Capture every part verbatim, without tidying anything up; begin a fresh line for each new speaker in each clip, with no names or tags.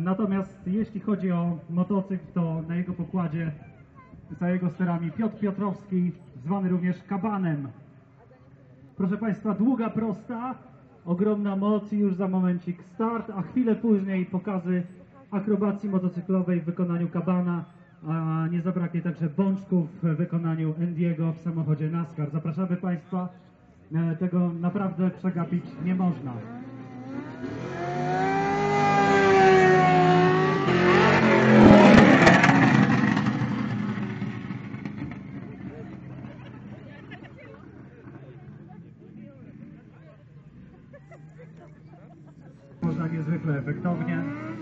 Natomiast jeśli chodzi o motocykl, to na jego pokładzie za jego sterami Piotr Piotrowski, zwany również Kabanem. Proszę Państwa, długa prosta, ogromna moc i już za momencik start, a chwilę później pokazy akrobacji motocyklowej w wykonaniu Kabana, a nie zabraknie także bączków w wykonaniu Andy'ego w samochodzie NASCAR. Zapraszamy Państwa, tego naprawdę przegapić nie można. Można niezwykle efektownie.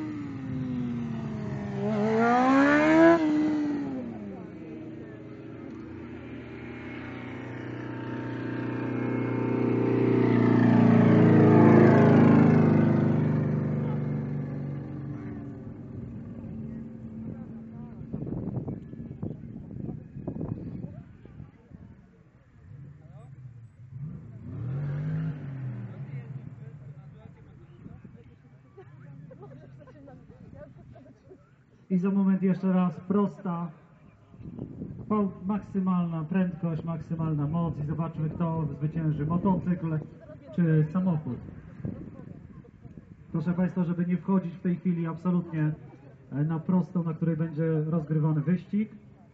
I za moment jeszcze raz prosta, maksymalna prędkość, maksymalna moc i zobaczmy, kto zwycięży, motocykl czy samochód. Proszę Państwa, żeby nie wchodzić w tej chwili absolutnie na prostą, na której będzie rozgrywany wyścig.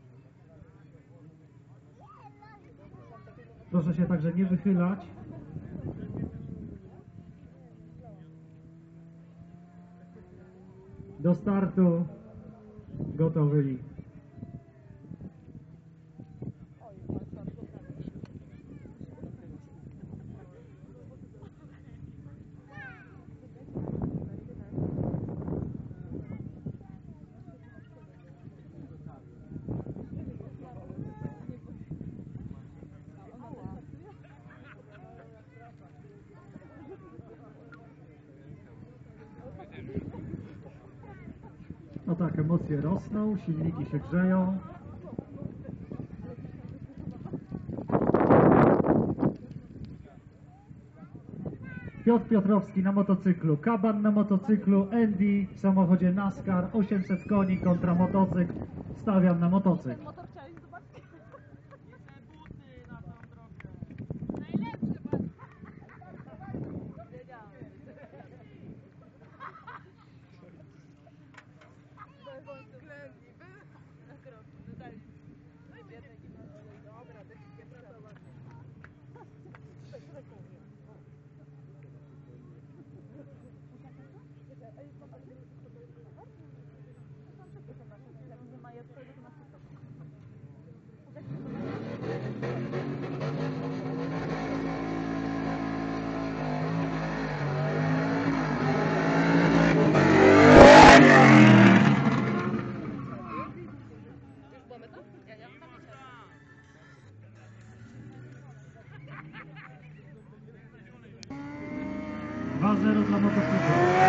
Proszę się także nie wychylać. Do startu gotowy. No tak, emocje rosną, silniki się grzeją. Piotr Piotrowski na motocyklu, Kaban na motocyklu, Andy w samochodzie NASCAR, osiemset koni kontra motocykl. Stawiam na motocykl. dwa zero dla motocykla.